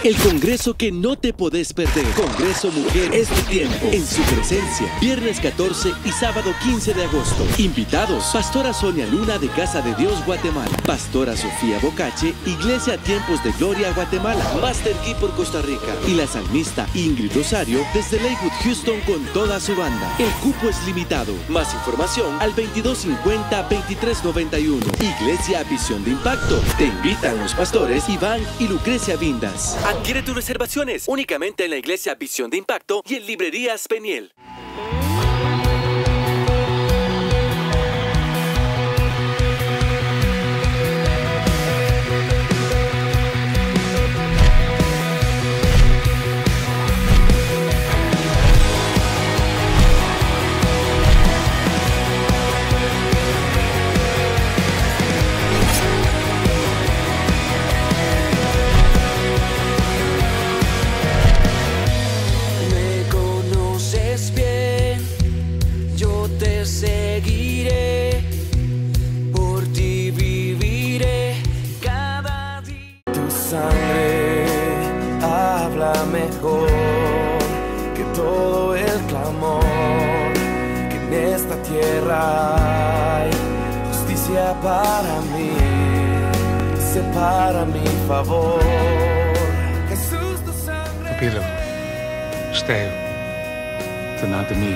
El congreso que no te podés perder. Congreso Mujer es tu tiempo. En su presencia, viernes 14 y sábado 15 de agosto. Invitados: Pastora Sonia Luna de Casa de Dios Guatemala, Pastora Sofía Bocache, Iglesia Tiempos de Gloria Guatemala, Master Key por Costa Rica y la salmista Ingrid Rosario desde Lakewood, Houston con toda su banda. El cupo es limitado. Más información al 2250-2391. Iglesia Visión de Impacto. Te invitan los pastores Iván y Lucrecia Vindas. Adquiere tus reservaciones únicamente en la Iglesia Visión de Impacto y en Librerías Peniel. Seguiré, por ti viviré cada día. Tu sangre habla mejor que todo el clamor, que en esta tierra hay justicia para mí, separa mi favor. Jesús, tu sangre. Pilo, stay, tenademi.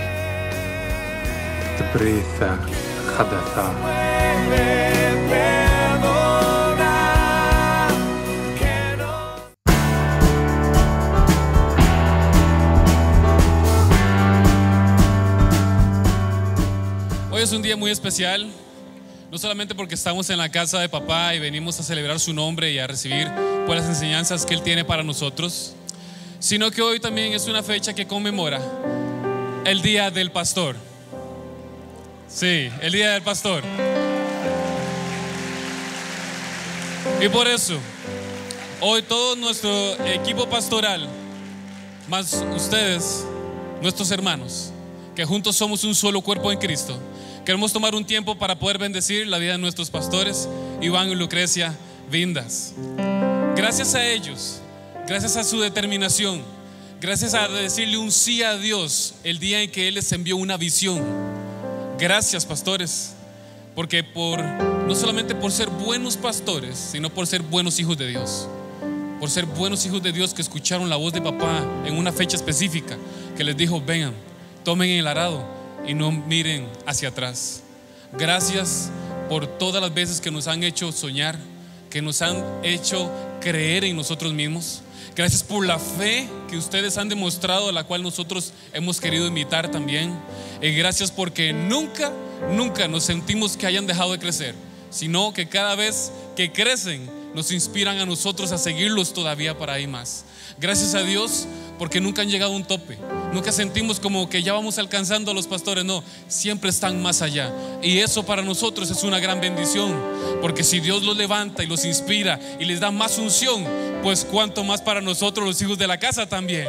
Brita Hadatha. Hoy es un día muy especial, no solamente porque estamos en la casa de papá y venimos a celebrar su nombre y a recibir pues, las enseñanzas que él tiene para nosotros, sino que hoy también es una fecha que conmemora el Día del Pastor. Sí, el Día del Pastor. Y por eso, hoy todo nuestro equipo pastoral, más ustedes, nuestros hermanos, que juntos somos un solo cuerpo en Cristo, queremos tomar un tiempo para poder bendecir la vida de nuestros pastores, Iván y Lucrecia Vindas. Gracias a ellos, gracias a su determinación, gracias a decirle un sí a Dios el día en que Él les envió una visión. Gracias, pastores, porque no solamente por ser buenos pastores, sino por ser buenos hijos de Dios. Por ser buenos hijos de Dios que escucharon la voz de papá en una fecha específica, que les dijo: vengan, tomen el arado y no miren hacia atrás. Gracias por todas las veces que nos han hecho soñar, que nos han hecho creer en nosotros mismos. Gracias por la fe que ustedes han demostrado, a la cual nosotros hemos querido imitar también. Y gracias porque nunca nos sentimos que hayan dejado de crecer, sino que cada vez que crecen nos inspiran a nosotros a seguirlos todavía para ir más. Gracias a Dios porque nunca han llegado a un tope. Nunca sentimos como que ya vamos alcanzando a los pastores. No, siempre están más allá. Y eso para nosotros es una gran bendición, porque si Dios los levanta y los inspira y les da más unción, pues cuánto más para nosotros los hijos de la casa también.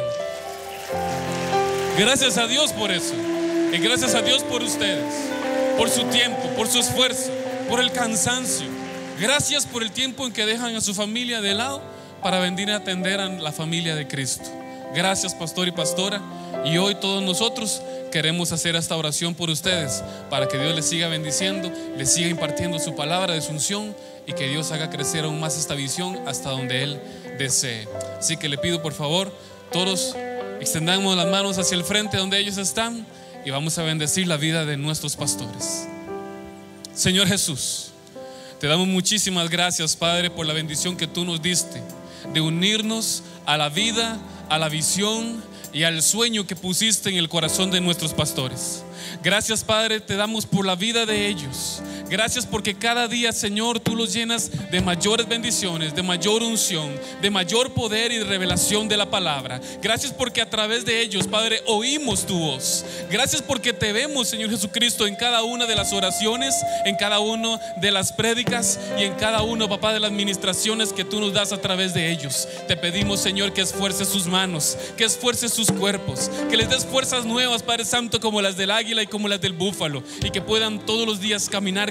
Gracias a Dios por eso. Y gracias a Dios por ustedes, por su tiempo, por su esfuerzo, por el cansancio. Gracias por el tiempo en que dejan a su familia de lado para venir a atender a la familia de Cristo. Gracias, pastor y pastora. Y hoy todos nosotros queremos hacer esta oración por ustedes, para que Dios les siga bendiciendo, les siga impartiendo su palabra de unción, y que Dios haga crecer aún más esta visión hasta donde Él desee. Así que le pido, por favor, todos extendamos las manos hacia el frente donde ellos están y vamos a bendecir la vida de nuestros pastores. Señor Jesús, te damos muchísimas gracias, Padre, por la bendición que tú nos diste de unirnos a la vida, a la visión y al sueño que pusiste en el corazón de nuestros pastores. Gracias, Padre, te damos por la vida de ellos. Gracias porque cada día, Señor, tú los llenas de mayores bendiciones, de mayor unción, de mayor poder y de revelación de la palabra. Gracias porque a través de ellos, Padre, oímos tu voz. Gracias porque te vemos, Señor Jesucristo, en cada una de las oraciones, en cada una de las prédicas y en cada uno, papá, de las ministraciones que tú nos das a través de ellos. Te pedimos, Señor, que esfuerces sus manos, que esfuerces sus cuerpos, que les des fuerzas nuevas, Padre Santo, como las del águila y como las del búfalo, y que puedan todos los días caminar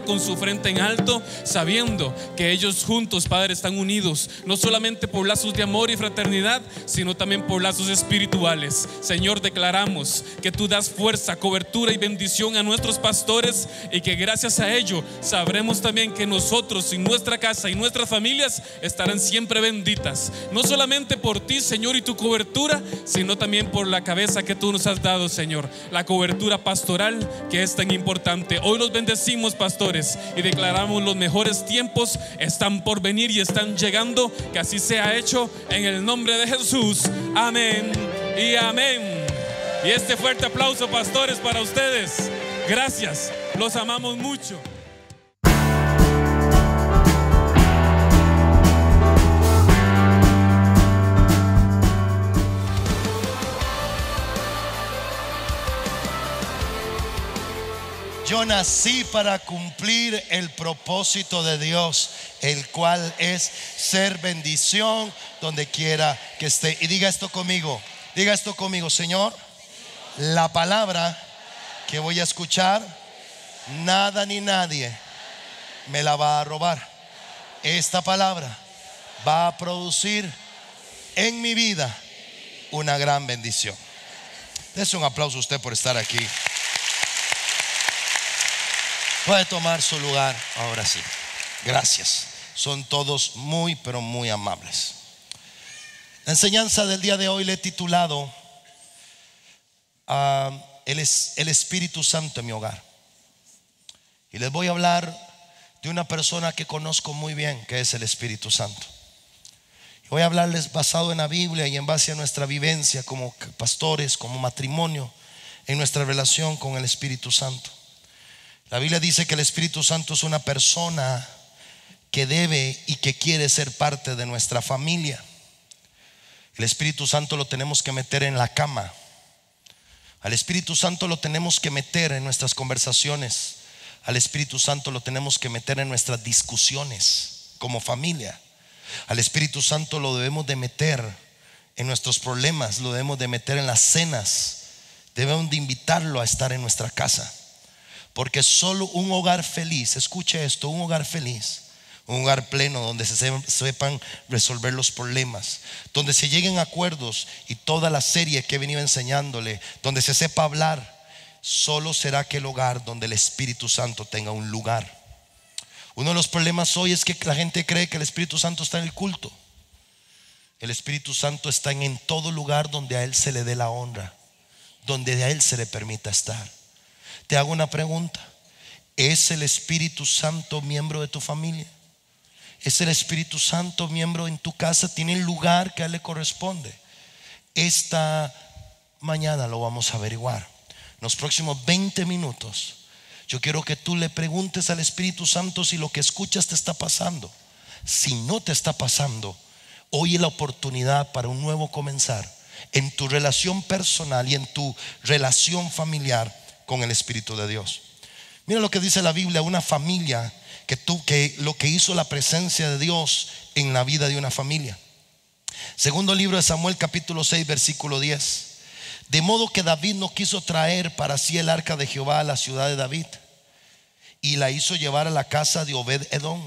con su frente en alto, sabiendo que ellos juntos, Padre, están unidos, no solamente por lazos de amor y fraternidad, sino también por lazos espirituales. Señor, declaramos que tú das fuerza, cobertura y bendición a nuestros pastores, y que gracias a ello sabremos también que nosotros y nuestra casa y nuestras familias estarán siempre benditas, no solamente por ti, Señor, y tu cobertura, sino también por la cabeza que tú nos has dado, Señor, la cobertura pastoral que es tan importante. Hoy los bendecimos, pastores, y declaramos los mejores tiempos están por venir y están llegando. Que así sea hecho en el nombre de Jesús. Amén y amén. Y este fuerte aplauso, pastores, para ustedes. Gracias, los amamos mucho. Yo nací para cumplir el propósito de Dios, el cual es ser bendición donde quiera que esté. Y diga esto conmigo, Señor, la palabra que voy a escuchar, nada ni nadie me la va a robar. Esta palabra va a producir en mi vida una gran bendición. Dese un aplauso a usted por estar aquí. Puede tomar su lugar ahora sí. Gracias. Son todos muy, pero muy amables. La enseñanza del día de hoy le he titulado el Espíritu Santo en mi hogar. Y les voy a hablar de una persona que conozco muy bien, que es el Espíritu Santo. Voy a hablarles basado en la Biblia y en base a nuestra vivencia como pastores, como matrimonio, en nuestra relación con el Espíritu Santo. La Biblia dice que el Espíritu Santo es una persona que debe y que quiere ser parte de nuestra familia. El Espíritu Santo lo tenemos que meter en la cama. Al Espíritu Santo lo tenemos que meter en nuestras conversaciones. Al Espíritu Santo lo tenemos que meter en nuestras discusiones como familia. Al Espíritu Santo lo debemos de meter en nuestros problemas, lo debemos de meter en las cenas. Debemos de invitarlo a estar en nuestra casa. Porque solo un hogar feliz, escuche esto, un hogar feliz, un hogar pleno donde se sepan resolver los problemas, donde se lleguen a acuerdos, y toda la serie que he venido enseñándole, donde se sepa hablar, solo será aquel hogar donde el Espíritu Santo tenga un lugar. Uno de los problemas hoy es que la gente cree que el Espíritu Santo está en el culto. El Espíritu Santo está en todo lugar donde a Él se le dé la honra, donde a Él se le permita estar. Te hago una pregunta: ¿es el Espíritu Santo miembro de tu familia? ¿Es el Espíritu Santo miembro en tu casa? ¿Tiene el lugar que a Él le corresponde? Esta mañana lo vamos a averiguar. En los próximos 20 minutos yo quiero que tú le preguntes al Espíritu Santo si lo que escuchas te está pasando. Si no te está pasando, hoy es la oportunidad para un nuevo comenzar en tu relación personal y en tu relación familiar con el Espíritu de Dios. Mira lo que dice la Biblia, una familia que lo que hizo la presencia de Dios en la vida de una familia. Segundo libro de Samuel, capítulo 6, versículo 10. De modo que David no quiso traer para sí el arca de Jehová a la ciudad de David, y la hizo llevar a la casa de Obed-Edom.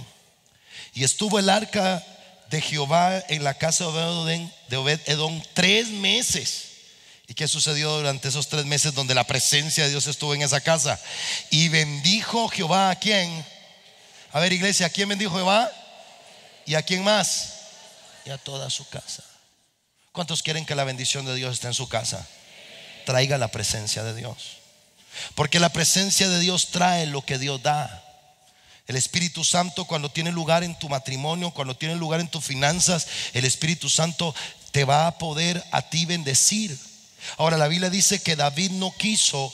Y estuvo el arca de Jehová en la casa de Obed-Edom 3 meses. ¿Y qué sucedió durante esos 3 meses donde la presencia de Dios estuvo en esa casa? Y bendijo Jehová ¿a quién? A ver, iglesia, ¿a quién bendijo Jehová? ¿Y a quién más? Y a toda su casa. ¿Cuántos quieren que la bendición de Dios esté en su casa? Traiga la presencia de Dios, porque la presencia de Dios trae lo que Dios da. El Espíritu Santo, cuando tiene lugar en tu matrimonio, cuando tiene lugar en tus finanzas, el Espíritu Santo te va a poder a ti bendecir. Ahora, la Biblia dice que David no quiso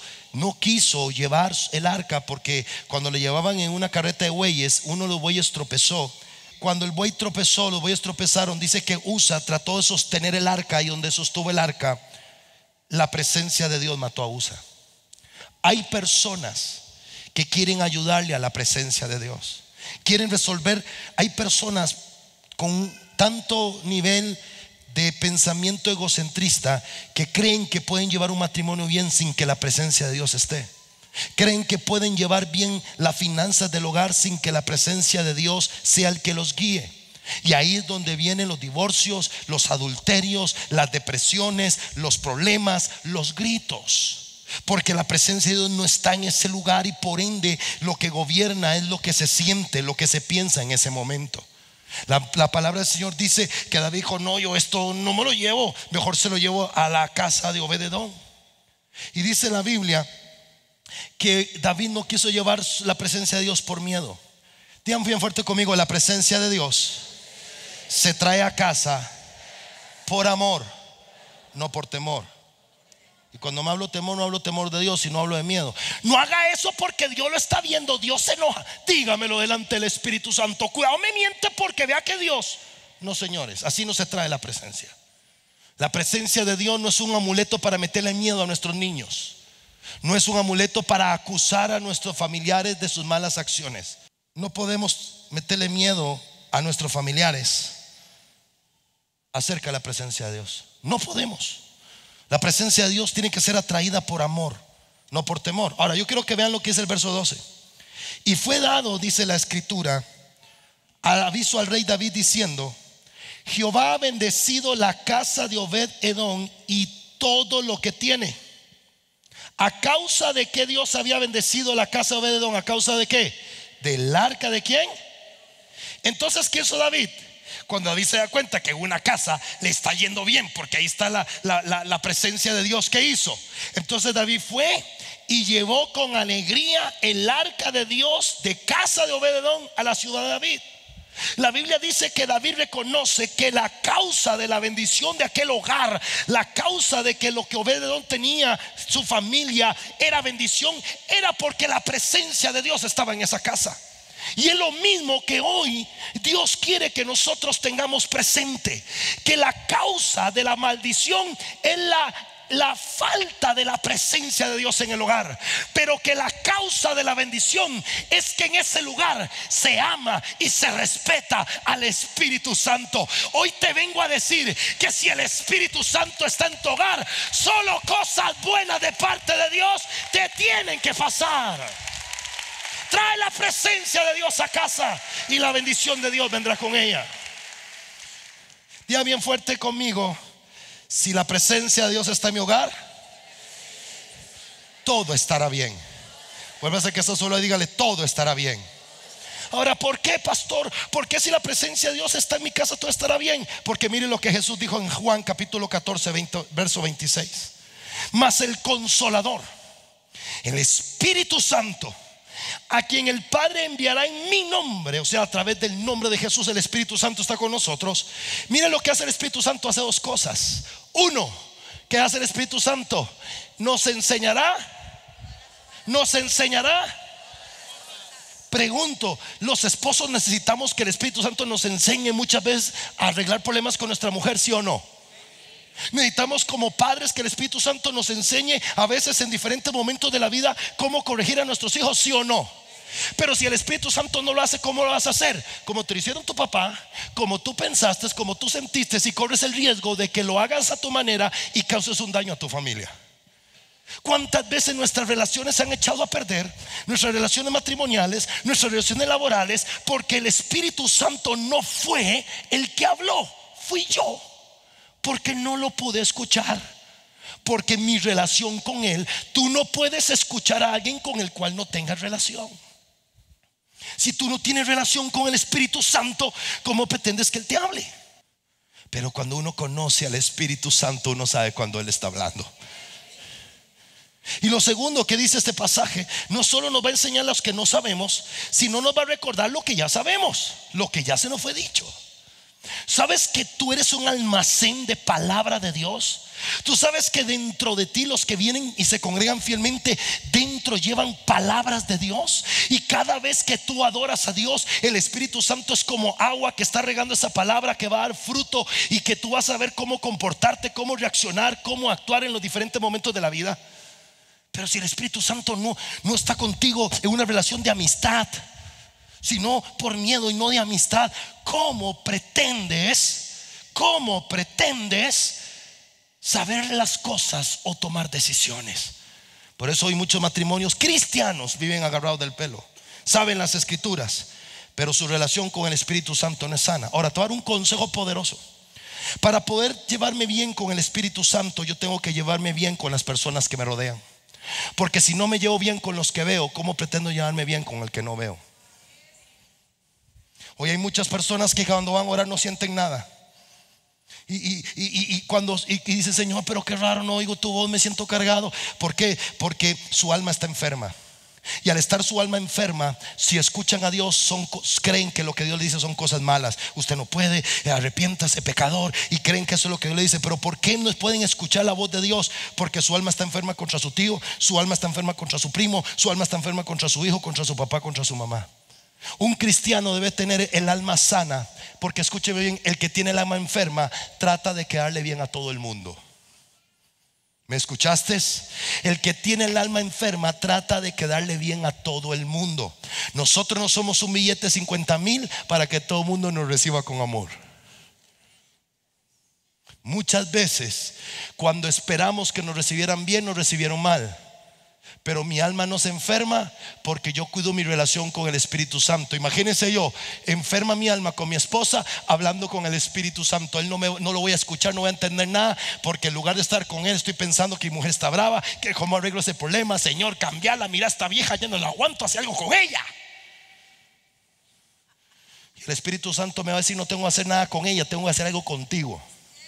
llevar el arca, porque cuando le llevaban en una carreta de bueyes, uno de los bueyes tropezó. Cuando el buey tropezó, los bueyes tropezaron. Dice que Usa trató de sostener el arca, y donde sostuvo el arca, la presencia de Dios mató a Usa. Hay personas que quieren ayudarle a la presencia de Dios, quieren resolver. Hay personas con tanto nivel de pensamiento egocentrista que creen que pueden llevar un matrimonio bien sin que la presencia de Dios esté. Creen que pueden llevar bien las finanzas del hogar sin que la presencia de Dios sea el que los guíe. Y ahí es donde vienen los divorcios, los adulterios, las depresiones, los problemas, los gritos. Porque la presencia de Dios no está en ese lugar y por ende lo que gobierna es lo que se siente, lo que se piensa en ese momento. La palabra del Señor dice que David dijo: no, yo esto no me lo llevo, mejor se lo llevo a la casa de Obed-edom. Y dice la Biblia que David no quiso llevar la presencia de Dios por miedo. Digan bien fuerte conmigo: la presencia de Dios se trae a casa por amor, no por temor. Y cuando me hablo temor, no hablo temor de Dios, sino hablo de miedo. No haga eso porque Dios lo está viendo, Dios se enoja. Dígamelo delante del Espíritu Santo. Cuidado, me miente porque vea que Dios. No, señores, así no se trae la presencia. La presencia de Dios no es un amuleto para meterle miedo a nuestros niños. No es un amuleto para acusar a nuestros familiares de sus malas acciones. No podemos meterle miedo a nuestros familiares acerca de la presencia de Dios. No podemos. La presencia de Dios tiene que ser atraída por amor, no por temor. Ahora yo quiero que vean lo que es el verso 12. Y fue dado, dice la escritura, aviso al rey David diciendo: Jehová ha bendecido la casa de Obed-edom y todo lo que tiene. ¿A causa de qué Dios había bendecido la casa de Obed-edom? ¿A causa de qué? ¿Del arca de quién? Entonces, ¿qué hizo David? Cuando David se da cuenta que una casa le está yendo bien, porque ahí está la presencia de Dios, ¿qué hizo? Entonces David fue y llevó con alegría el arca de Dios de casa de Obed-edom a la ciudad de David. La Biblia dice que David reconoce que la causa de la bendición de aquel hogar, la causa de que lo que Obed-edom tenía, su familia, era bendición, era porque la presencia de Dios estaba en esa casa. Y es lo mismo que hoy Dios quiere que nosotros tengamos presente, que la causa de la maldición es la falta de la presencia de Dios en el hogar, pero que la causa de la bendición es que en ese lugar se ama y se respeta al Espíritu Santo. Hoy te vengo a decir que si el Espíritu Santo está en tu hogar, solo cosas buenas de parte de Dios te tienen que pasar. Trae la presencia de Dios a casa y la bendición de Dios vendrá con ella. Diga bien fuerte conmigo: si la presencia de Dios está en mi hogar, todo estará bien. Vuelve a que eso solo dígale: todo estará bien. Ahora, ¿por qué, pastor? ¿Por qué si la presencia de Dios está en mi casa todo estará bien? Porque mire lo que Jesús dijo en Juan capítulo 14 verso 26. Mas el Consolador, el Espíritu Santo, a quien el Padre enviará en mi nombre, o sea, a través del nombre de Jesús, el Espíritu Santo está con nosotros. Miren lo que hace el Espíritu Santo: hace dos cosas. Uno, ¿qué hace el Espíritu Santo? Nos enseñará. Pregunto, ¿los esposos necesitamos que el Espíritu Santo nos enseñe muchas veces a arreglar problemas con nuestra mujer, sí o no? Necesitamos como padres que el Espíritu Santo nos enseñe a veces en diferentes momentos de la vida cómo corregir a nuestros hijos, sí o no. Pero si el Espíritu Santo no lo hace, ¿cómo lo vas a hacer? Como te lo hicieron tu papá, como tú pensaste, como tú sentiste, y corres el riesgo de que lo hagas a tu manera y causes un daño a tu familia. ¿Cuántas veces nuestras relaciones se han echado a perder? Nuestras relaciones matrimoniales, nuestras relaciones laborales, porque el Espíritu Santo no fue el que habló, fui yo. Porque no lo pude escuchar. Porque mi relación con Él, tú no puedes escuchar a alguien con el cual no tengas relación. Si tú no tienes relación con el Espíritu Santo, ¿cómo pretendes que Él te hable? Pero cuando uno conoce al Espíritu Santo, uno sabe cuando Él está hablando. Y lo segundo que dice este pasaje, no solo nos va a enseñar los que no sabemos, sino nos va a recordar lo que ya sabemos, lo que ya se nos fue dicho. ¿Sabes que tú eres un almacén de palabra de Dios? Tú sabes que dentro de ti, los que vienen y se congregan fielmente, dentro llevan palabras de Dios. Y cada vez que tú adoras a Dios, el Espíritu Santo es como agua que está regando esa palabra, que va a dar fruto y que tú vas a ver cómo comportarte, cómo reaccionar, cómo actuar en los diferentes momentos de la vida. Pero si el Espíritu Santo no está contigo en una relación de amistad, sino por miedo y no de amistad, ¿cómo pretendes saber las cosas o tomar decisiones? Por eso hoy muchos matrimonios cristianos viven agarrados del pelo, saben las escrituras, pero su relación con el Espíritu Santo no es sana. Ahora te voy a dar un consejo poderoso. Para poder llevarme bien con el Espíritu Santo, yo tengo que llevarme bien con las personas que me rodean. Porque si no me llevo bien con los que veo, ¿cómo pretendo llevarme bien con el que no veo? Hoy hay muchas personas que cuando van a orar no sienten nada. Y dicen, Señor, pero qué raro, no oigo tu voz, me siento cargado. ¿Por qué? Porque su alma está enferma. Y al estar su alma enferma, si escuchan a Dios, creen que lo que Dios le dice son cosas malas. Usted no puede, arrepiéntase, pecador. Y creen que eso es lo que Dios le dice. Pero ¿por qué no pueden escuchar la voz de Dios? Porque su alma está enferma contra su tío, su alma está enferma contra su primo, su alma está enferma contra su hijo, contra su papá, contra su mamá. Un cristiano debe tener el alma sana, porque escúcheme bien, el que tiene el alma enferma trata de quedarle bien a todo el mundo. ¿Me escuchaste? El que tiene el alma enferma trata de quedarle bien a todo el mundo. Nosotros no somos un billete de 50,000 para que todo el mundo nos reciba con amor. Muchas veces cuando esperamos que nos recibieran bien, nos recibieron mal. Pero mi alma no se enferma porque yo cuido mi relación con el Espíritu Santo. Imagínense yo, enferma mi alma con mi esposa, hablando con el Espíritu Santo. Él no lo voy a escuchar, no voy a entender nada, porque en lugar de estar con él estoy pensando que mi mujer está brava, que cómo arreglo ese problema. Señor, cambiala, mira esta vieja, ya no la aguanto, hace algo con ella. Y el Espíritu Santo me va a decir, no tengo que hacer nada con ella, tengo que hacer algo contigo.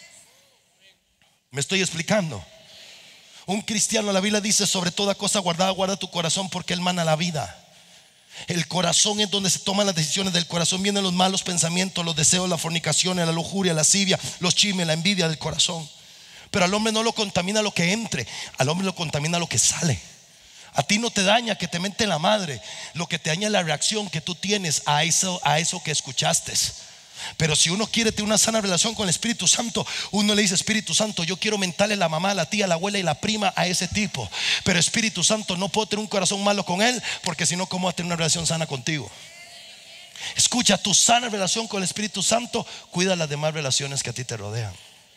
¿Me estoy explicando? Un cristiano, la Biblia dice, sobre toda cosa guardada, guarda tu corazón, porque él mana la vida. El corazón es donde se toman las decisiones. Del corazón vienen los malos pensamientos, los deseos, la fornicación, la lujuria, la lascivia, los chismes, la envidia del corazón. Pero al hombre no lo contamina lo que entre, al hombre lo contamina lo que sale. A ti no te daña que te mente la madre, lo que te daña es la reacción que tú tienes a eso que escuchaste. Pero si uno quiere tener una sana relación con el Espíritu Santo, uno le dice, Espíritu Santo, yo quiero mentarle a la mamá, a la tía, a la abuela y la prima a ese tipo. Pero Espíritu Santo, no puedo tener un corazón malo con él, porque si no, ¿cómo voy a tener una relación sana contigo? Escucha, tu sana relación con el Espíritu Santo cuida las demás relaciones que a ti te rodean.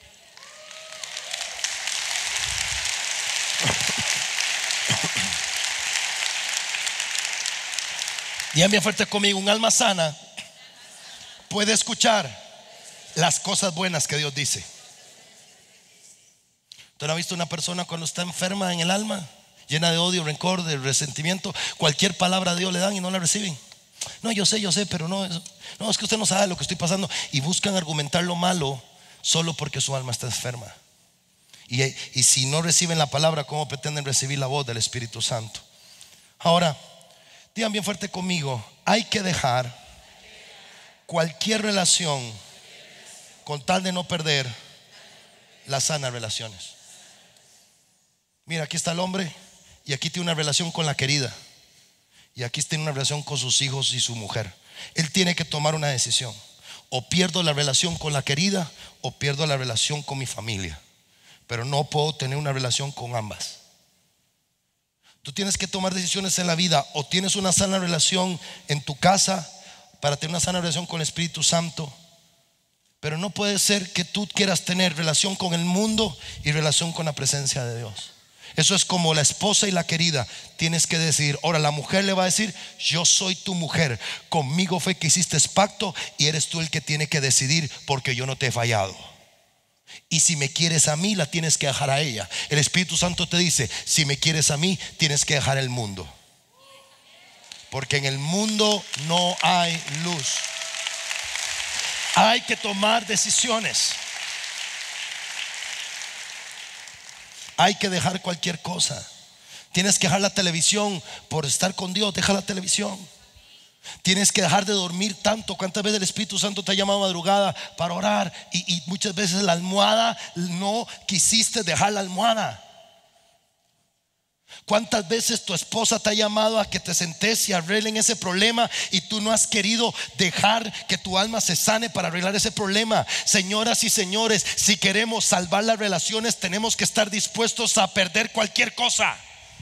Digan bien fuerte conmigo, un alma sana puede escuchar las cosas buenas que Dios dice. ¿Usted no ha visto una persona cuando está enferma en el alma, llena de odio, rencor, de resentimiento? Cualquier palabra de Dios le dan y no la reciben. No, yo sé, pero no, es que usted no sabe lo que estoy pasando. Y buscan argumentar lo malo solo porque su alma está enferma. Y si no reciben la palabra, ¿cómo pretenden recibir la voz del Espíritu Santo? Ahora, digan bien fuerte conmigo, hay que dejar cualquier relación con tal de no perder las sanas relaciones. Mira, aquí está el hombre y aquí tiene una relación con la querida, y aquí tiene una relación con sus hijos y su mujer. Él tiene que tomar una decisión: o pierdo la relación con la querida o pierdo la relación con mi familia. Pero no puedo tener una relación con ambas. Tú tienes que tomar decisiones en la vida. O tienes una sana relación en tu casa para tener una sana relación con el Espíritu Santo, pero no puede ser que tú quieras tener relación con el mundo y relación con la presencia de Dios. Eso es como la esposa y la querida. Tienes que decidir. Ahora la mujer le va a decir, yo soy tu mujer, conmigo fue que hiciste pacto y eres tú el que tiene que decidir, porque yo no te he fallado. Y si me quieres a mí, la tienes que dejar a ella. El Espíritu Santo te dice, si me quieres a mí, tienes que dejar el mundo, porque en el mundo no hay luz. Hay que tomar decisiones. Hay que dejar cualquier cosa. Tienes que dejar la televisión por estar con Dios. Deja la televisión. Tienes que dejar de dormir tanto. ¿Cuántas veces el Espíritu Santo te ha llamado a madrugada para orar? Y muchas veces la almohada, no quisiste dejar la almohada. ¿Cuántas veces tu esposa te ha llamado a que te sentes y arreglen ese problema y tú no has querido dejar que tu alma se sane para arreglar ese problema? Señoras y señores, si queremos salvar las relaciones, tenemos que estar dispuestos a perder cualquier cosa,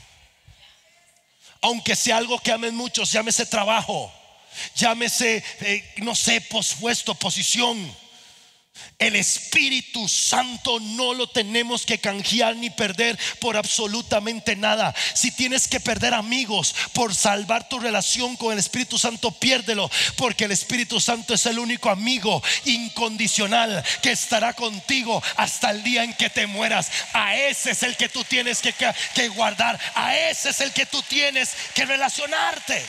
aunque sea algo que amen muchos. Llámese trabajo, llámese no sé, puesto, posición. El Espíritu Santo no lo tenemos que canjear ni perder por absolutamente nada. Si tienes que perder amigos por salvar tu relación con el Espíritu Santo, piérdelo, porque el Espíritu Santo es el único amigo incondicional que estará contigo hasta el día en que te mueras. A ese es el que tú tienes que guardar. A ese es el que tú tienes que relacionarte.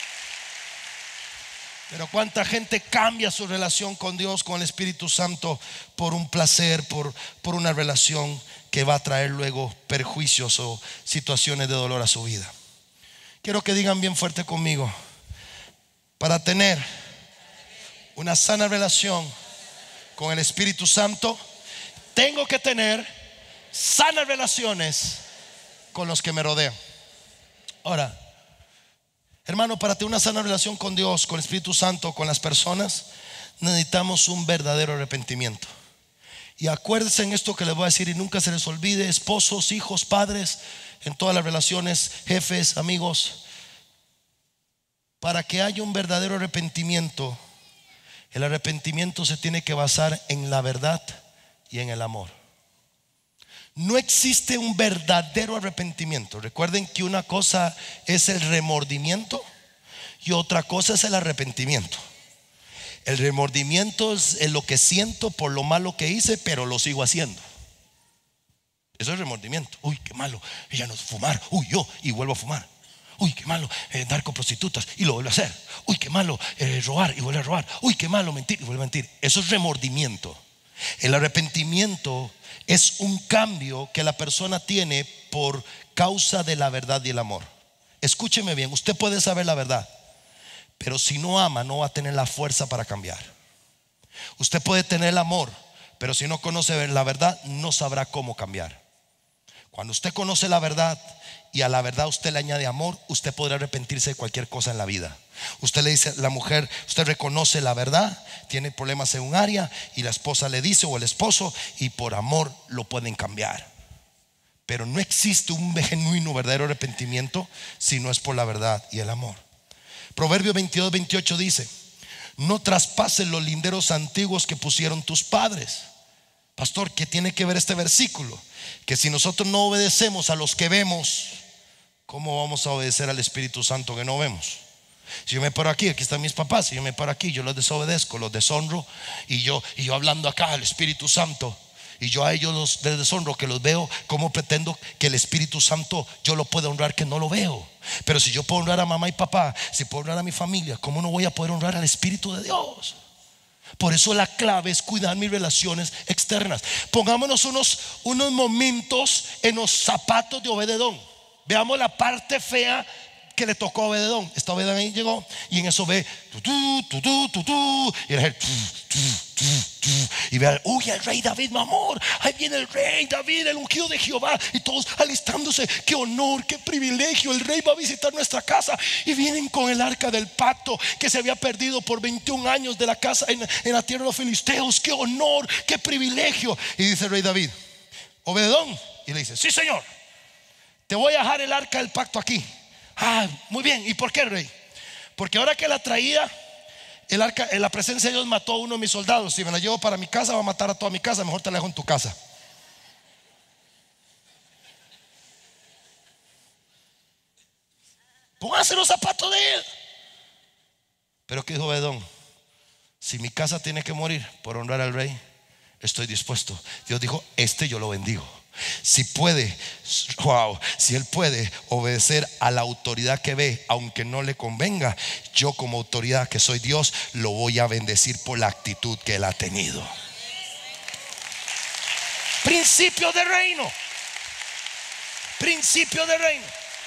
Pero cuánta gente cambia su relación con Dios, con el Espíritu Santo, por un placer, por una relación que va a traer luego perjuicios o situaciones de dolor a su vida. Quiero que digan bien fuerte conmigo: para tener una sana relación con el Espíritu Santo, tengo que tener sanas relaciones con los que me rodean. Ahora, hermano, para tener una sana relación con Dios, con el Espíritu Santo, con las personas, necesitamos un verdadero arrepentimiento. Y acuérdense en esto que les voy a decir y nunca se les olvide: esposos, hijos, padres, en todas las relaciones, jefes, amigos, para que haya un verdadero arrepentimiento, el arrepentimiento se tiene que basar en la verdad y en el amor. No existe un verdadero arrepentimiento. Recuerden que una cosa es el remordimiento y otra cosa es el arrepentimiento. El remordimiento es lo que siento por lo malo que hice, pero lo sigo haciendo. Eso es remordimiento. Uy, qué malo, ella no fumar. Uy, yo, y vuelvo a fumar. Uy, qué malo, dar con prostitutas, y lo vuelvo a hacer. Uy, qué malo, robar, y vuelvo a robar. Uy, qué malo, mentir, y vuelvo a mentir. Eso es remordimiento. El arrepentimiento es un cambio que la persona tiene por causa de la verdad y el amor. Escúcheme bien, usted puede saber la verdad, pero si no ama, no va a tener la fuerza para cambiar. Usted puede tener el amor, pero si no conoce la verdad, no sabrá cómo cambiar. Cuando usted conoce la verdad y a la verdad usted le añade amor, usted podrá arrepentirse de cualquier cosa en la vida. Usted le dice a la mujer, usted reconoce la verdad, tiene problemas en un área, y la esposa le dice, o el esposo, y por amor lo pueden cambiar. Pero no existe un genuino, verdadero arrepentimiento si no es por la verdad y el amor. Proverbio 22:28 dice: no traspases los linderos antiguos que pusieron tus padres. Pastor, ¿qué tiene que ver este versículo? Que si nosotros no obedecemos a los que vemos, ¿cómo vamos a obedecer al Espíritu Santo que no vemos? Si yo me paro aquí están mis papás. Si yo me paro aquí, yo los desobedezco, los deshonro, y yo hablando acá al Espíritu Santo, y yo a ellos les deshonro, que los veo. ¿Cómo pretendo que el Espíritu Santo yo lo pueda honrar que no lo veo? Pero si yo puedo honrar a mamá y papá, si puedo honrar a mi familia, ¿cómo no voy a poder honrar al Espíritu de Dios? Por eso la clave es cuidar mis relaciones externas. Pongámonos unos momentos en los zapatos de Obededón. Veamos la parte fea que le tocó a Obededón. Esta Obededón ahí llegó, y en eso ve y el rey, y ve, uy, el rey David, mi amor, ahí viene el rey David, el ungido de Jehová, y todos alistándose. Qué honor, qué privilegio, el rey va a visitar nuestra casa. Y vienen con el arca del pacto que se había perdido por 21 años de la casa en la tierra de los filisteos. Qué honor, qué privilegio. Y dice el rey David: Obededón, y le dice: sí, señor, te voy a dejar el arca del pacto aquí. Ah, muy bien. ¿Y por qué, rey? Porque ahora que la traía, el arca, en la presencia de Dios mató a uno de mis soldados. Si me la llevo para mi casa, va a matar a toda mi casa. Mejor te la dejo en tu casa. Pónganse los zapatos de él. Pero ¿qué dijo Obededón? Si mi casa tiene que morir por honrar al rey, estoy dispuesto. Dios dijo: yo lo bendigo. Si puede, wow, si él puede obedecer a la autoridad que ve, aunque no le convenga, yo como autoridad que soy Dios, lo voy a bendecir por la actitud que él ha tenido. Principio de reino. Principio de reino.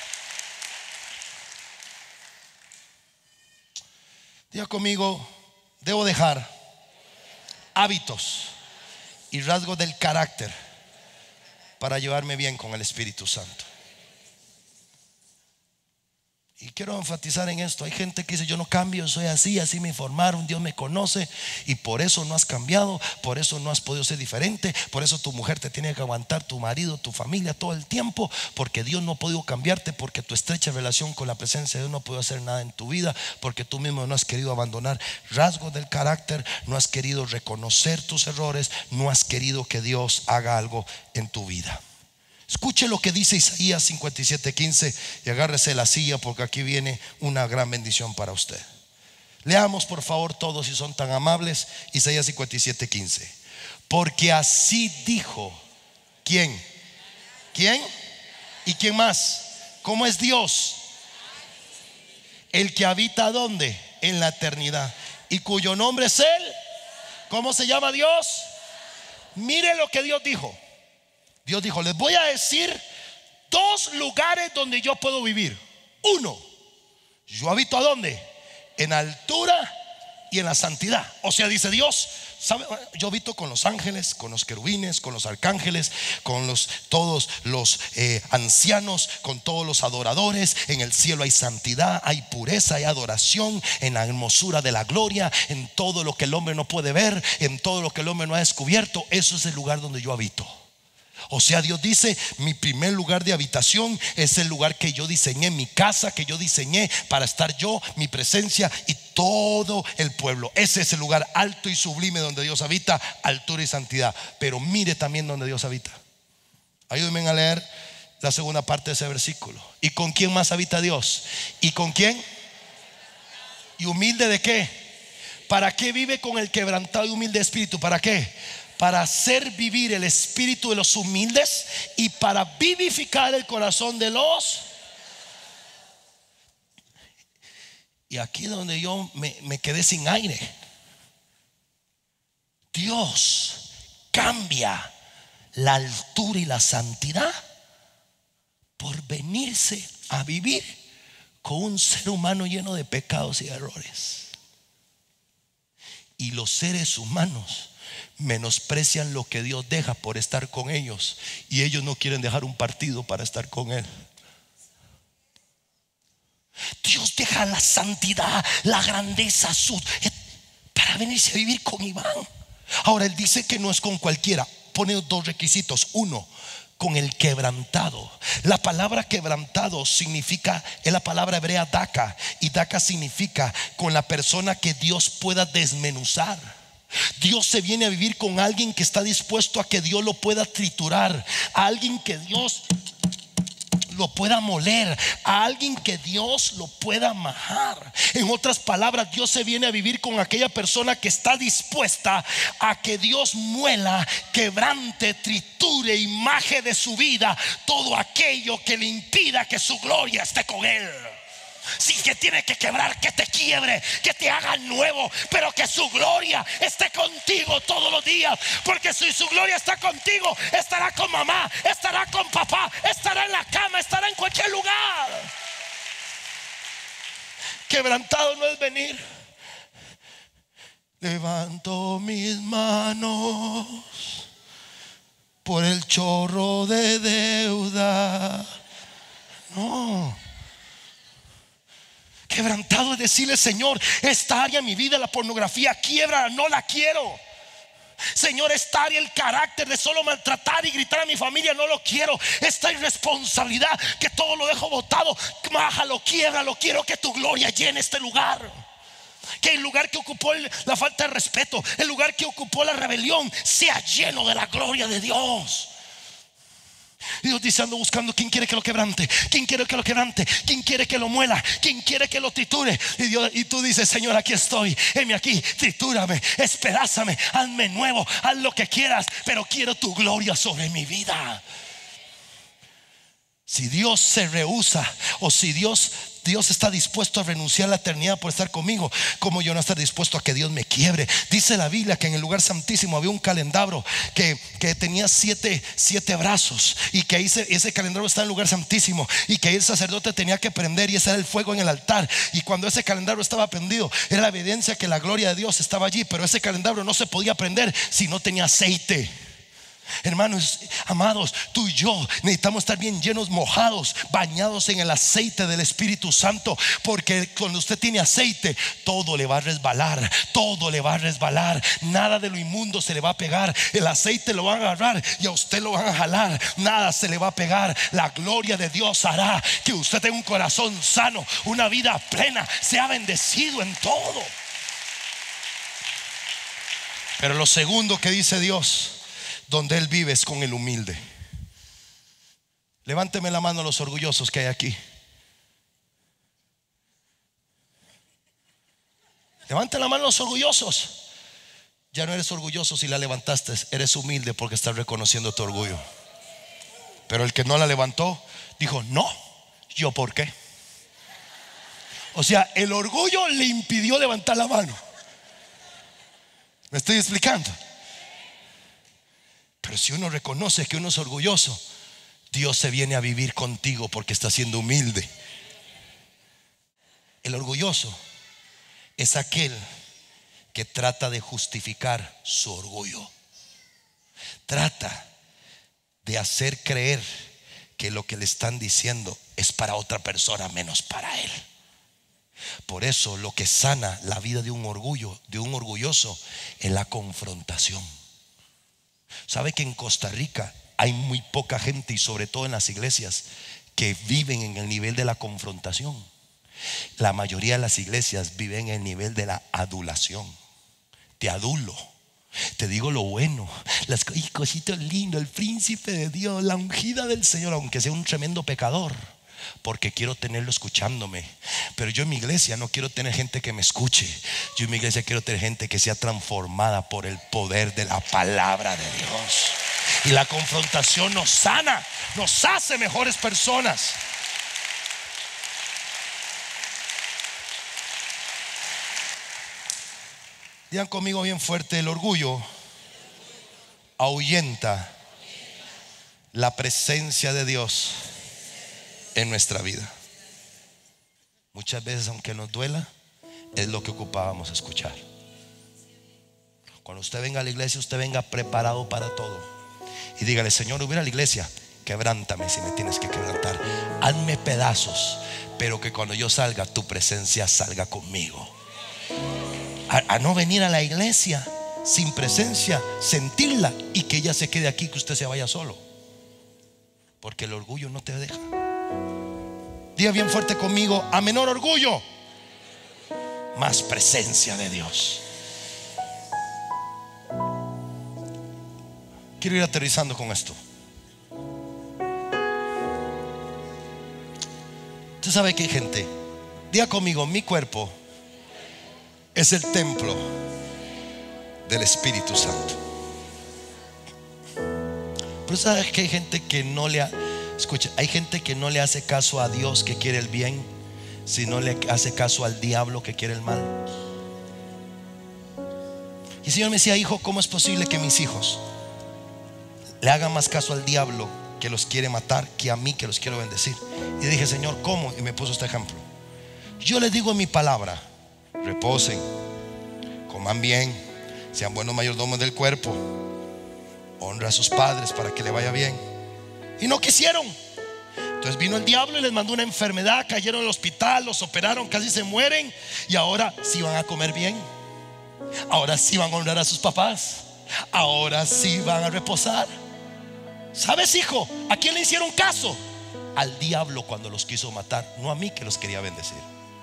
Diga conmigo: debo dejar hábitos y rasgos del carácter para llevarme bien con el Espíritu Santo. Y quiero enfatizar en esto. Hay gente que dice: yo no cambio, soy así, así me informaron, Dios me conoce, y por eso no has cambiado, por eso no has podido ser diferente, por eso tu mujer te tiene que aguantar, tu marido, tu familia todo el tiempo, porque Dios no ha podido cambiarte, porque tu estrecha relación con la presencia de Dios no ha podido hacer nada en tu vida, porque tú mismo no has querido abandonar rasgos del carácter, no has querido reconocer tus errores, no has querido que Dios haga algo en tu vida. Escuche lo que dice Isaías 57:15 y agárrese la silla, porque aquí viene una gran bendición para usted. Leamos por favor todos, si son tan amables, Isaías 57:15. Porque así dijo, ¿quién? ¿Quién? ¿Y quién más? ¿Cómo es Dios? El que habita ¿dónde? En la eternidad, y cuyo nombre es Él. ¿Cómo se llama Dios? Mire lo que Dios dijo. Dios dijo: les voy a decir dos lugares donde yo puedo vivir. Uno, yo habito ¿a dónde? En altura y en la santidad. O sea, dice Dios, ¿sabe? Yo habito con los ángeles, con los querubines, con los arcángeles, con todos los ancianos, con todos los adoradores. En el cielo hay santidad, hay pureza, hay adoración, en la hermosura de la gloria, en todo lo que el hombre no puede ver, en todo lo que el hombre no ha descubierto. Eso es el lugar donde yo habito. O sea, Dios dice: mi primer lugar de habitación es el lugar que yo diseñé, mi casa que yo diseñé para estar yo, mi presencia y todo el pueblo. Ese es el lugar alto y sublime donde Dios habita, altura y santidad. Pero mire también donde Dios habita. Ayúdenme a leer la segunda parte de ese versículo. ¿Y con quién más habita Dios? ¿Y con quién? ¿Y humilde de qué? ¿Para qué vive con el quebrantado y humilde espíritu? ¿Para qué? Para hacer vivir el espíritu de los humildes y para vivificar el corazón de los. Y aquí donde yo me quedé sin aire. Dios cambia la altura y la santidad por venirse a vivir con un ser humano lleno de pecados y errores. Y los seres humanos menosprecian lo que Dios deja por estar con ellos, y ellos no quieren dejar un partido para estar con Él. Dios deja la santidad, la grandeza para venirse a vivir con Iván. Ahora Él dice que no es con cualquiera. Pone dos requisitos. Uno, con el quebrantado. La palabra quebrantado significa, es la palabra hebrea daka, y daka significa con la persona que Dios pueda desmenuzar. Dios se viene a vivir con alguien que está dispuesto a que Dios lo pueda triturar, a alguien que Dios lo pueda moler, a alguien que Dios lo pueda majar. En otras palabras, Dios se viene a vivir con aquella persona que está dispuesta a que Dios muela, quebrante, triture y maje de su vida todo aquello que le impida que su gloria esté con Él. Sí, que tiene que quebrar, que te quiebre, que te haga nuevo, pero que su gloria esté contigo todos los días. Porque si su gloria está contigo, estará con mamá, estará con papá, estará en la cama, estará en cualquier lugar. Quebrantado no es venir: levanto mis manos por el chorro de deuda. No. Quebrantado es decirle: Señor, esta área de mi vida, la pornografía, quiebra, no la quiero. Señor, esta área, el carácter de solo maltratar y gritar a mi familia, no lo quiero. Esta irresponsabilidad que todo lo dejo botado, májalo, quiebralo. Quiero que tu gloria llene este lugar. Que el lugar que ocupó la falta de respeto, el lugar que ocupó la rebelión, sea lleno de la gloria de Dios. Y Dios dice: ando buscando quién quiere que lo quebrante, quién quiere que lo quebrante, quién quiere que lo muela, quién quiere que lo triture. Y tú dices: Señor, aquí estoy, heme aquí, tritúrame, espedázame, hazme nuevo, haz lo que quieras, pero quiero tu gloria sobre mi vida. Si Dios se rehúsa, o si Dios está dispuesto a renunciar a la eternidad por estar conmigo, ¿cómo yo no estar dispuesto a que Dios me quiebre? Dice la Biblia que en el lugar santísimo había un candelabro que tenía siete brazos, y que ese candelabro está en el lugar santísimo, y que el sacerdote tenía que prender, y ese era el fuego en el altar. Y cuando ese candelabro estaba prendido, era la evidencia que la gloria de Dios estaba allí. Pero ese candelabro no se podía prender si no tenía aceite. Hermanos, amados, tú y yo necesitamos estar bien llenos, mojados, bañados en el aceite del Espíritu Santo. Porque cuando usted tiene aceite, todo le va a resbalar, todo le va a resbalar. Nada de lo inmundo se le va a pegar. El aceite lo van a agarrar y a usted lo van a jalar. Nada se le va a pegar. La gloria de Dios hará que usted tenga un corazón sano, una vida plena, sea bendecido en todo. Pero lo segundo que dice Dios, donde Él vive es con el humilde. Levánteme la mano a los orgullosos que hay aquí. Levante la mano a los orgullosos. Ya no eres orgulloso si la levantaste, eres humilde porque estás reconociendo tu orgullo. Pero el que no la levantó dijo: no, ¿yo por qué? O sea, el orgullo le impidió levantar la mano. ¿Me estoy explicando? Pero si uno reconoce que uno es orgulloso, Dios se viene a vivir contigo porque está siendo humilde. El orgulloso es aquel que trata de justificar su orgullo. Trata de hacer creer que lo que le están diciendo es para otra persona menos para él. Por eso lo que sana la vida de un orgulloso es la confrontación. ¿Sabe que en Costa Rica hay muy poca gente, y sobre todo en las iglesias, que viven en el nivel de la confrontación? La mayoría de las iglesias viven en el nivel de la adulación. Te adulo, te digo lo bueno, las cositas lindas, el príncipe de Dios, la ungida del Señor, aunque sea un tremendo pecador, porque quiero tenerlo escuchándome. Pero yo en mi iglesia no quiero tener gente que me escuche. Yo en mi iglesia quiero tener gente que sea transformada por el poder de la palabra de Dios. Y la confrontación nos sana, nos hace mejores personas. Digan conmigo bien fuerte: el orgullo ahuyenta la presencia de Dios en nuestra vida. Muchas veces, aunque nos duela, es lo que ocupábamos escuchar. Cuando usted venga a la iglesia, usted venga preparado para todo. Y dígale: Señor, voy a ir a la iglesia, quebrántame si me tienes que quebrantar. Hazme pedazos, pero que cuando yo salga, tu presencia salga conmigo. A no venir a la iglesia sin presencia, sentirla, y que ella se quede aquí, que usted se vaya solo. Porque el orgullo no te deja. Diga bien fuerte conmigo: a menor orgullo, más presencia de Dios. Quiero ir aterrizando con esto. Usted sabe que hay gente, diga conmigo: mi cuerpo es el templo del Espíritu Santo. Pero sabes que hay gente que no le escucha, hay gente que no le hace caso a Dios, que quiere el bien, sino le hace caso al diablo, que quiere el mal. Y el Señor me decía: hijo, ¿cómo es posible que mis hijos le hagan más caso al diablo, que los quiere matar, que a mí, que los quiero bendecir? Y dije: Señor, ¿cómo? Y me puso este ejemplo. Yo les digo en mi palabra: reposen, coman bien, sean buenos mayordomos del cuerpo, honra a sus padres para que le vaya bien. Y no quisieron. Entonces vino el diablo y les mandó una enfermedad, cayeron al hospital, los operaron, casi se mueren. Y ahora sí van a comer bien, ahora sí van a honrar a sus papás, ahora sí van a reposar. ¿Sabes, hijo? ¿A quién le hicieron caso? Al diablo cuando los quiso matar, no a mí, que los quería bendecir.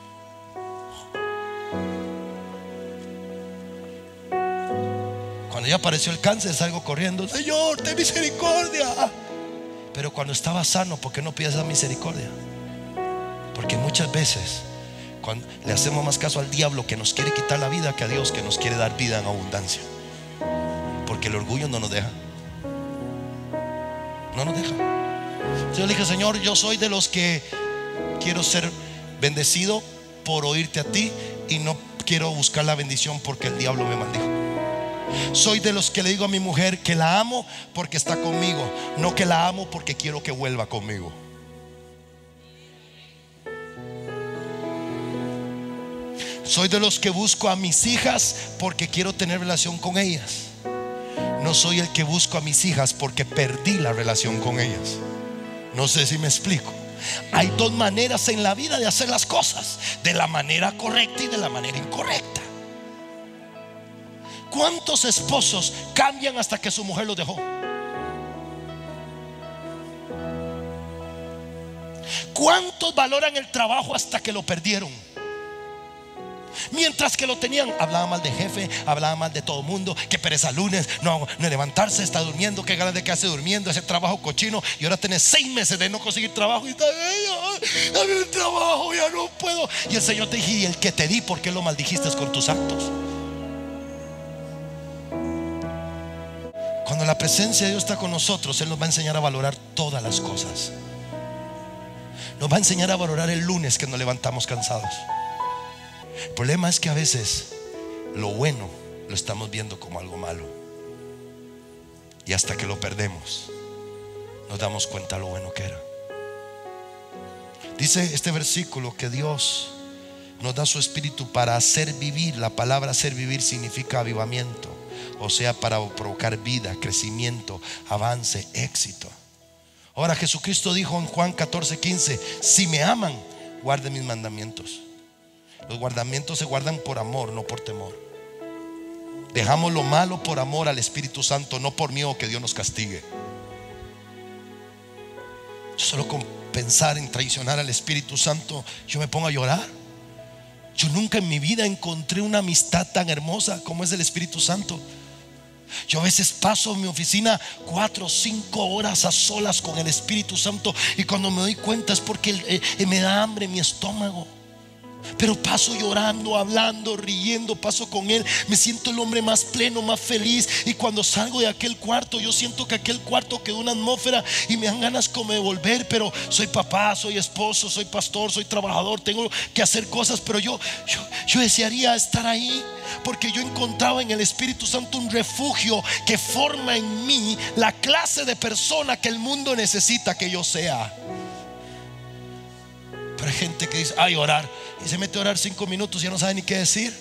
Cuando ya apareció el cáncer, salgo corriendo: Señor, ten misericordia. Pero cuando estaba sano, ¿por qué no pides esa misericordia? Porque muchas veces cuando le hacemos más caso al diablo, que nos quiere quitar la vida, que a Dios, que nos quiere dar vida en abundancia. Porque el orgullo no nos deja. No nos deja. Entonces yo le dije: Señor, yo soy de los que quiero ser bendecido por oírte a ti, y no quiero buscar la bendición porque el diablo me maldijo. Soy de los que le digo a mi mujer que la amo porque está conmigo, no que la amo porque quiero que vuelva conmigo. Soy de los que busco a mis hijas porque quiero tener relación con ellas, No soy el que busco a mis hijas porque perdí la relación con ellas. No sé si me explico. Hay dos maneras en la vida de hacer las cosas: de la manera correcta y de la manera incorrecta. ¿Cuántos esposos cambian hasta que su mujer los dejó? ¿Cuántos valoran el trabajo hasta que lo perdieron? Mientras que lo tenían, hablaba mal de jefe, hablaba mal de todo mundo. Que pereza lunes, no levantarse, está durmiendo, qué ganas de quedarse durmiendo, ese trabajo cochino. Y ahora tenés 6 meses de no conseguir trabajo y está, dame un trabajo, ya no puedo. Y el Señor te dice: y el que te di, ¿por qué lo maldijiste con tus actos? Cuando la presencia de Dios está con nosotros, Él nos va a enseñar a valorar todas las cosas. Nos va a enseñar a valorar el lunes que nos levantamos cansados. El problema es que a veces lo bueno lo estamos viendo como algo malo, y hasta que lo perdemos nos damos cuenta de lo bueno que era. Dice este versículo que Dios nos da su espíritu para hacer vivir. La palabra hacer vivir significa avivamiento, o sea, para provocar vida, crecimiento, avance, éxito. Ahora, Jesucristo dijo en Juan 14:15: si me aman, guarden mis mandamientos. Los mandamientos se guardan por amor, no por temor. Dejamos lo malo por amor al Espíritu Santo, no por miedo que Dios nos castigue. Solo con pensar en traicionar al Espíritu Santo, yo me pongo a llorar. Yo nunca en mi vida encontré una amistad tan hermosa como es el Espíritu Santo. Yo a veces paso en mi oficina 4 o 5 horas a solas con el Espíritu Santo, y cuando me doy cuenta es porque me da hambre en mi estómago. Pero paso llorando, hablando, riendo, paso con Él. Me siento el hombre más pleno, más feliz. Y cuando salgo de aquel cuarto, yo siento que aquel cuarto quedó una atmósfera y me dan ganas como de volver. Pero soy papá, soy esposo, soy pastor, soy trabajador, tengo que hacer cosas. Pero yo desearía estar ahí, porque yo encontraba en el Espíritu Santo un refugio que forma en mí la clase de persona que el mundo necesita que yo sea. Pero hay gente que dice: ay, orar, y se mete a orar 5 minutos y ya no sabe ni qué decir.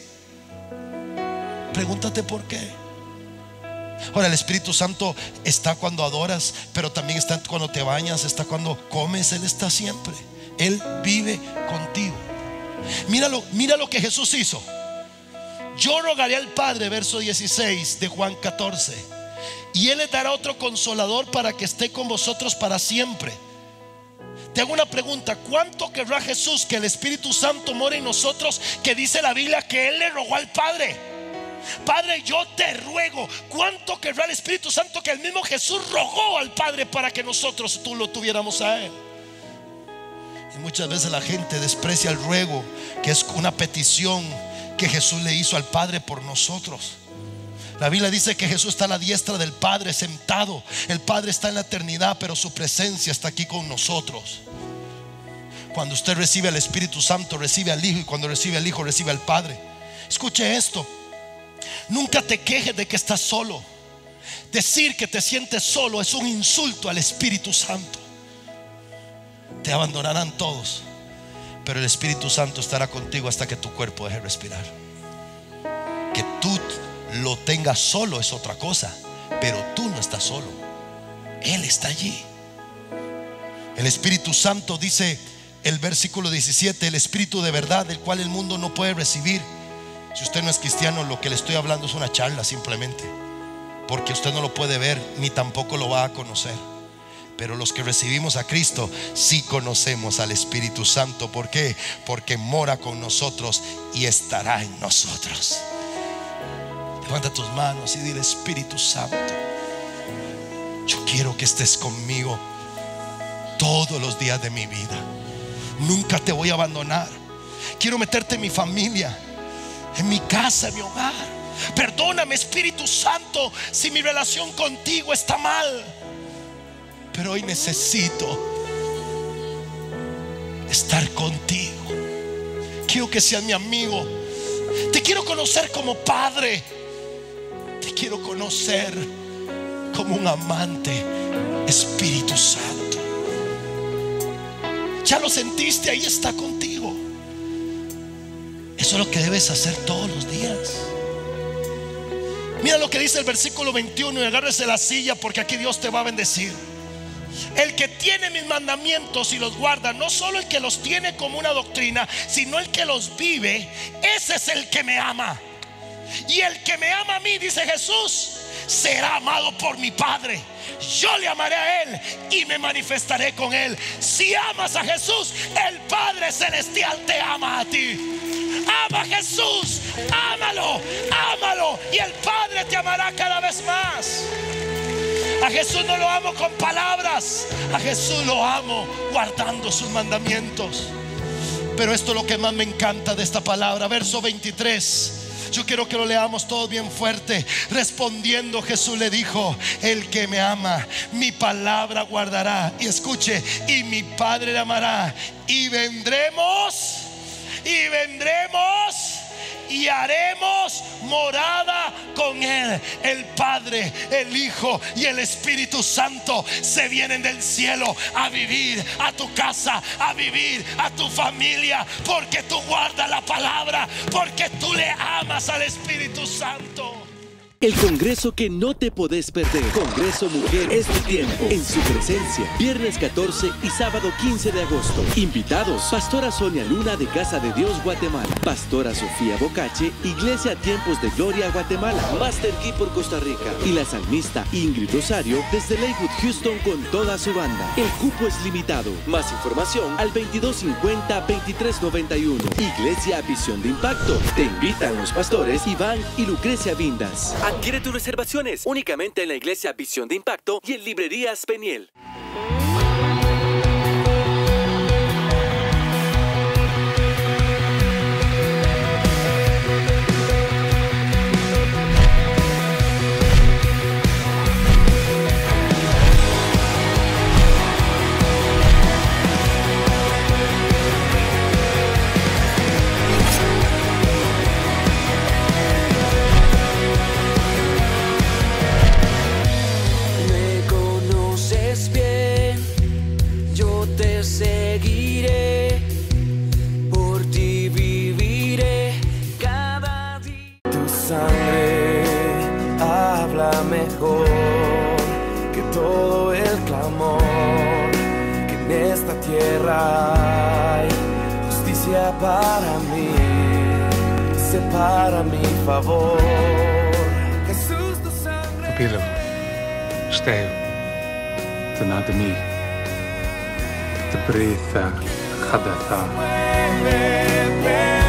Pregúntate por qué. Ahora, el Espíritu Santo está cuando adoras, pero también está cuando te bañas, está cuando comes. Él está siempre. Él vive contigo. Mira lo que Jesús hizo. Yo rogaré al Padre, verso 16 de Juan 14, y Él les dará otro consolador para que esté con vosotros para siempre. Te hago una pregunta: ¿cuánto querrá Jesús que el Espíritu Santo more en nosotros? Que dice la Biblia que Él le rogó al Padre: Padre, yo te ruego. ¿Cuánto querrá el Espíritu Santo que el mismo Jesús rogó al Padre para que nosotros tú lo tuviéramos a Él? Y muchas veces la gente desprecia el ruego, que es una petición que Jesús le hizo al Padre por nosotros. La Biblia dice que Jesús está a la diestra del Padre sentado. El Padre está en la eternidad, pero su presencia está aquí con nosotros. Cuando usted recibe al Espíritu Santo, recibe al Hijo, y cuando recibe al Hijo, recibe al Padre. Escuche esto: nunca te quejes de que estás solo. Decir que te sientes solo es un insulto al Espíritu Santo. Te abandonarán todos, pero el Espíritu Santo estará contigo hasta que tu cuerpo deje de respirar. Que tú lo tengas solo es otra cosa, pero tú no estás solo. Él está allí. El Espíritu Santo, dice el versículo 17: el Espíritu de verdad, del cual el mundo no puede recibir. Si usted no es cristiano, lo que le estoy hablando es una charla simplemente, porque usted no lo puede ver ni tampoco lo va a conocer. Pero los que recibimos a Cristo sí conocemos al Espíritu Santo. ¿Por qué? Porque mora con nosotros y estará en nosotros. Levanta tus manos y dile: Espíritu Santo, yo quiero que estés conmigo todos los días de mi vida. Nunca te voy a abandonar. Quiero meterte en mi familia, en mi casa, en mi hogar. Perdóname, Espíritu Santo, si mi relación contigo está mal, pero hoy necesito estar contigo. Quiero que seas mi amigo. Te quiero conocer como padre. Te quiero conocer como un amante. Espíritu Santo, ya lo sentiste, ahí está contigo. Eso es lo que debes hacer todos los días. Mira lo que dice el versículo 21 y agárrese la silla porque aquí Dios te va a bendecir. El que tiene mis mandamientos y los guarda, no solo el que los tiene como una doctrina, sino el que los vive, ese es el que me ama. Y el que me ama a mí, dice Jesús, será amado por mi Padre. Yo le amaré a Él y me manifestaré con Él. Si amas a Jesús, el Padre Celestial te ama a ti. Ama a Jesús, ámalo, ámalo, y el Padre te amará cada vez más. A Jesús no lo amo con palabras, a Jesús lo amo guardando sus mandamientos. Pero esto es lo que más me encanta de esta palabra, verso 23. Yo quiero que lo leamos todos bien fuerte. Respondiendo Jesús le dijo: el que me ama, mi palabra guardará. Y escuche, y mi Padre le amará. Y vendremos y haremos morada con Él. El Padre, el Hijo y el Espíritu Santo se vienen del cielo a vivir a tu casa, a vivir a tu familia, porque tú guardas la palabra, porque tú le amas al Espíritu Santo. El congreso que no te podés perder. Congreso Mujer es tu tiempo. En su presencia. Viernes 14 y sábado 15 de agosto. Invitados: Pastora Sonia Luna de Casa de Dios Guatemala. Pastora Sofía Bocache, Iglesia Tiempos de Gloria Guatemala. Master Key por Costa Rica. Y la salmista Ingrid Rosario desde Lakewood, Houston, con toda su banda. El cupo es limitado. Más información al 2250-2391. Iglesia Visión de Impacto. Te invitan los pastores Iván y Lucrecia Vindas. Adquiere tus reservaciones únicamente en la Iglesia Visión de Impacto y en Librerías Peniel. Seguiré, por ti viviré cada día. Tu sangre habla mejor que todo el clamor, que en esta tierra hay justicia para mí, separa mi favor. Jesús, tu sangre. Papilo, stay. Tanadami. Te brita, Hadatha.